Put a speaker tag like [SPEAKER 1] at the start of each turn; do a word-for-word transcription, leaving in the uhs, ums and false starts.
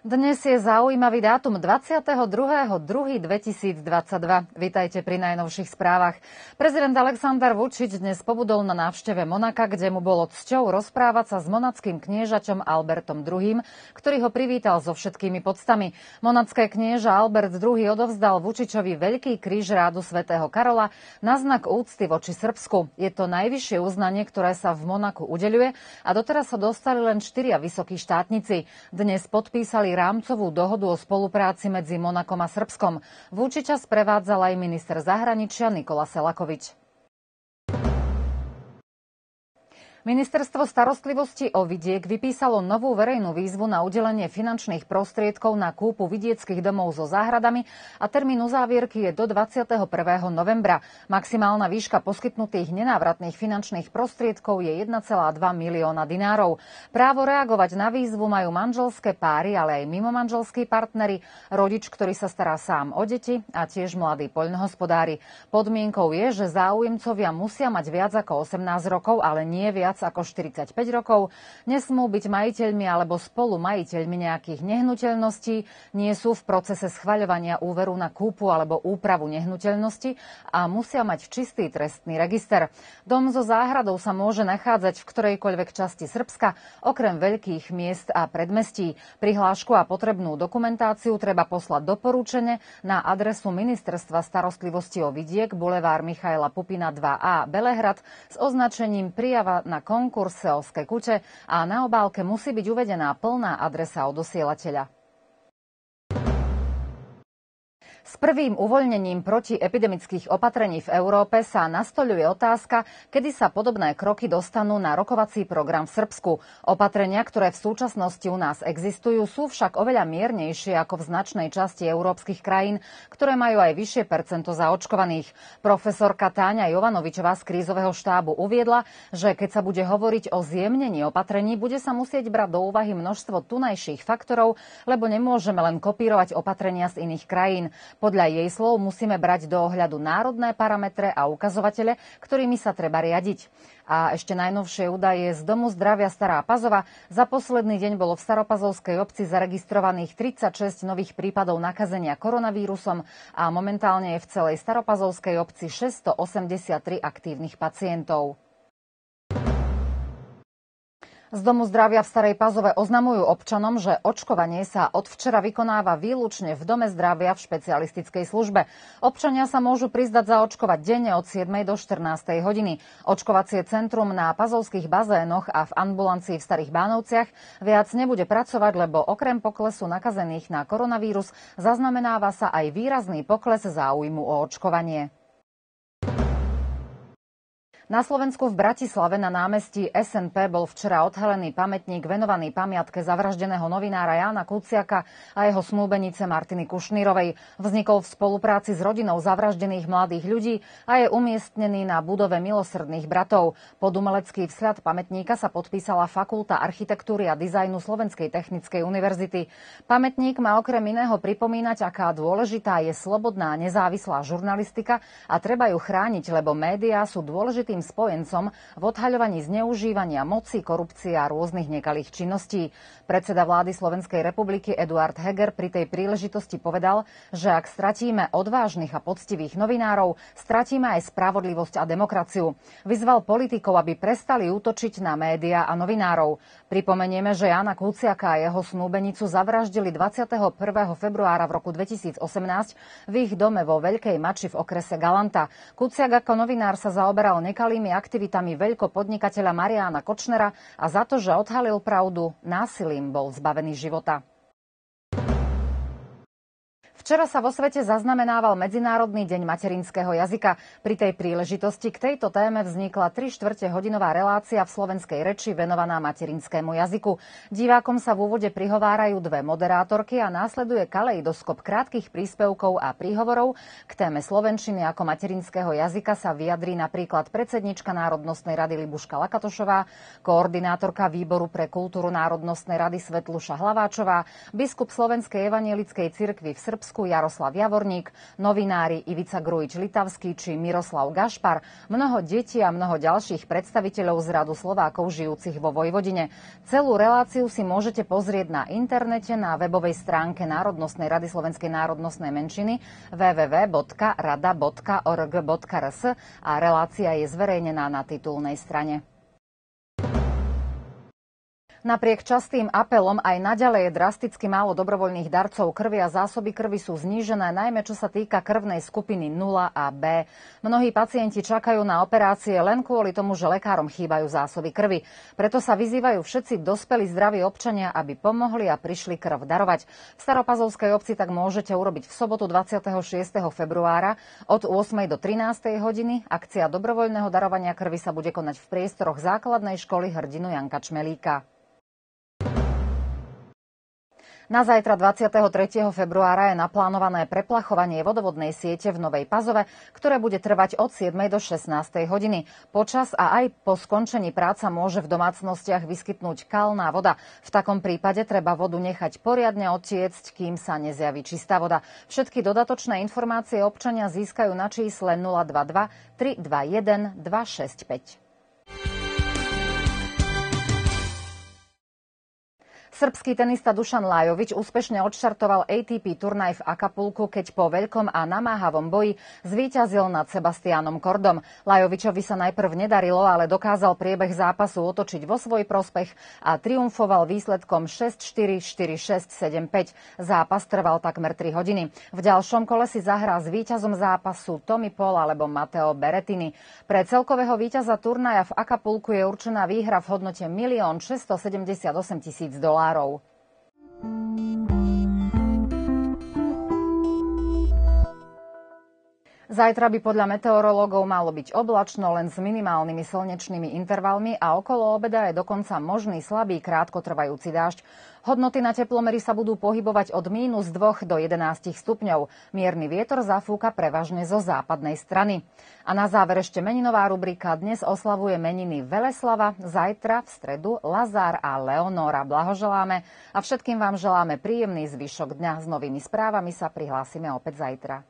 [SPEAKER 1] Dnes je zaujímavý dátum dvadsiateho druhého júla dvetisícdvadsaťdva. Vitajte pri najnovších správach. Prezident Alexander Vučić dnes pobudol na návšteve Monaka, kde mu bolo cťou rozprávať sa s monackým kniežaťom Albertom druhým, ktorý ho privítal so všetkými poctami. Monacké knieža Albert druhý odovzdal Vučićovi veľký kríž rádu svätého Karola na znak úcty voči Srbsku. Je to najvyššie uznanie, ktoré sa v Monaku udeľuje a doteraz sa dostali len štyria vysokí štátnici. Dnes podpísali rámcovú dohodu o spolupráci medzi Monakom a Srbskom. Vučića sprevádzal aj minister zahraničia Nikola Selaković. Ministerstvo starostlivosti o vidiek vypísalo novú verejnú výzvu na udelenie finančných prostriedkov na kúpu vidieckych domov so záhradami a termín uzávierky je do dvadsiateho prvého novembra. Maximálna výška poskytnutých nenávratných finančných prostriedkov je jeden celá dva milióna dinárov. Právo reagovať na výzvu majú manželské páry, ale aj mimomanželskí partneri, rodič, ktorý sa stará sám o deti a tiež mladí poľnohospodári. Podmienkou je, že záujemcovia musia mať viac ako osemnásť rokov, ale nie viac ako štyridsaťpäť rokov, nesmú byť majiteľmi alebo spolumajiteľmi nejakých nehnuteľností, nie sú v procese schvaľovania úveru na kúpu alebo úpravu nehnuteľnosti a musia mať čistý trestný register. Dom so záhradou sa môže nachádzať v ktorejkoľvek časti Srbska, okrem veľkých miest a predmestí. Prihlášku a potrebnú dokumentáciu treba poslať doporučene na adresu Ministerstva starostlivosti o vidiek, bulevár Michaila Pupina dva á, Belehrad, s označením prijava na konkurs Seoské kute a na obálke musí byť uvedená plná adresa odosielateľa. S prvým uvoľnením protiepidemických opatrení v Európe sa nastoľuje otázka, kedy sa podobné kroky dostanú na rokovací program v Srbsku. Opatrenia, ktoré v súčasnosti u nás existujú, sú však oveľa miernejšie ako v značnej časti európskych krajín, ktoré majú aj vyššie percento zaočkovaných. Profesorka Táňa Jovanovičová z krízového štábu uviedla, že keď sa bude hovoriť o zjemnení opatrení, bude sa musieť brať do úvahy množstvo tunajších faktorov, lebo nemôžeme len kopírovať opatrenia z iných krajín. Podľa jej slov musíme brať do ohľadu národné parametre a ukazovatele, ktorými sa treba riadiť. A ešte najnovšie údaje z Domu zdravia Stará Pazova. Za posledný deň bolo v Staropazovskej obci zaregistrovaných tridsaťšesť nových prípadov nakazenia koronavírusom a momentálne je v celej Staropazovskej obci šesťstoosemdesiattri aktívnych pacientov. Z Domu zdravia v Starej Pazove oznamujú občanom, že očkovanie sa od včera vykonáva výlučne v Dome zdravia v špecialistickej službe. Občania sa môžu prizdať zaočkovať denne od siedmej do štrnástej hodiny. Očkovacie centrum na pazovských bazénoch a v ambulancii v Starých Bánovciach viac nebude pracovať, lebo okrem poklesu nakazených na koronavírus zaznamenáva sa aj výrazný pokles záujmu o očkovanie. Na Slovensku v Bratislave na námestí es en pé bol včera odhalený pamätník venovaný pamiatke zavraždeného novinára Jána Kuciaka a jeho snúbenice Martiny Kušnírovej. Vznikol v spolupráci s rodinou zavraždených mladých ľudí a je umiestnený na budove Milosrdných bratov. Pod umelecký vzhľad pamätníka sa podpísala Fakulta architektúry a dizajnu Slovenskej technickej univerzity. Pamätník má okrem iného pripomínať, aká dôležitá je slobodná nezávislá žurnalistika a treba ju chrániť, lebo médiá sú dôležitým spojencom v odhaľovaní zneužívania moci, korupcie a rôznych nekalých činností. Predseda vlády Slovenskej republiky Eduard Heger pri tej príležitosti povedal, že ak stratíme odvážnych a poctivých novinárov, stratíme aj spravodlivosť a demokraciu. Vyzval politikov, aby prestali útočiť na médiá a novinárov. Pripomenieme, že Jána Kuciaka a jeho snúbenicu zavraždili dvadsiateho prvého februára v roku dvetisícosemnásť v ich dome vo Veľkej Mači v okrese Galanta. Kuciak ako novinár sa zaoberal nekalými aktivitami veľkopodnikateľa Mariána Kočnera a za to, že odhalil pravdu, násilím bol zbavený života. Včera sa vo svete zaznamenával Medzinárodný deň materinského jazyka. Pri tej príležitosti k tejto téme vznikla tri štvrte hodinová relácia v slovenskej reči venovaná materinskému jazyku. Divákom sa v úvode prihovárajú dve moderátorky a následuje kaleidoskop krátkych príspevkov a príhovorov. K téme slovenčiny ako materinského jazyka sa vyjadrí napríklad predsednička Národnostnej rady Libuška Lakatošová, koordinátorka Výboru pre kultúru Národnostnej rady Svetluša Hlaváčová, biskup Slovenskej evanjelickej cirkvi v Srbsku Slovensku Jaroslav Javorník, novinári Ivica Grujič-Litavský či Miroslav Gašpar, mnoho detí a mnoho ďalších predstaviteľov z radu Slovákov žijúcich vo Vojvodine. Celú reláciu si môžete pozrieť na internete na webovej stránke Národnostnej rady Slovenskej národnostnej menšiny w w w bodka rada bodka org bodka r s a relácia je zverejnená na titulnej strane. Napriek častým apelom aj naďalej je drasticky málo dobrovoľných darcov krvi a zásoby krvi sú znížené, najmä čo sa týka krvnej skupiny nula a B. Mnohí pacienti čakajú na operácie len kvôli tomu, že lekárom chýbajú zásoby krvi. Preto sa vyzývajú všetci dospelí zdraví občania, aby pomohli a prišli krv darovať. V Staropazovskej obci tak môžete urobiť v sobotu dvadsiateho šiesteho februára od ôsmej do trinástej hodiny. Akcia dobrovoľného darovania krvi sa bude konať v priestoroch základnej školy Hrdinu Janka Čmelíka. Na zajtra dvadsiateho tretieho februára je naplánované preplachovanie vodovodnej siete v Novej Pazove, ktoré bude trvať od siedmej do šestnástej hodiny. Počas a aj po skončení práca môže v domácnostiach vyskytnúť kalná voda. V takom prípade treba vodu nechať poriadne odtiecť, kým sa nezjaví čistá voda. Všetky dodatočné informácie občania získajú na čísle nula dva dva tri dva jeden dva šesť päť. Srbský tenista Dušan Lajovič úspešne odštartoval á té pé turnaj v Acapulcu, keď po veľkom a namáhavom boji zvíťazil nad Sebastianom Kordom. Lajovičovi sa najprv nedarilo, ale dokázal priebeh zápasu otočiť vo svoj prospech a triumfoval výsledkom šesť štyri, štyri šesť, sedem päť. Zápas trval takmer tri hodiny. V ďalšom kole si zahrá s víťazom zápasu Tommy Paul alebo Matteo Berrettini. Pre celkového víťaza turnaja v Acapulcu je určená výhra v hodnote milión šesťstosedemdesiatosem tisíc dolárov. Zajtra by podľa meteorológov malo byť oblačno len s minimálnymi slnečnými intervalmi a okolo obeda je dokonca možný slabý krátkotrvajúci dážď. Hodnoty na teplomery sa budú pohybovať od mínus dvoch do jedenástich stupňov. Mierny vietor zafúka prevažne zo západnej strany. A na záver ešte meninová rubrika. Dnes oslavuje meniny Veleslava, zajtra v stredu Lazár a Leonóra. Blahoželáme a všetkým vám želáme príjemný zvyšok dňa. S novými správami sa prihlásime opäť zajtra.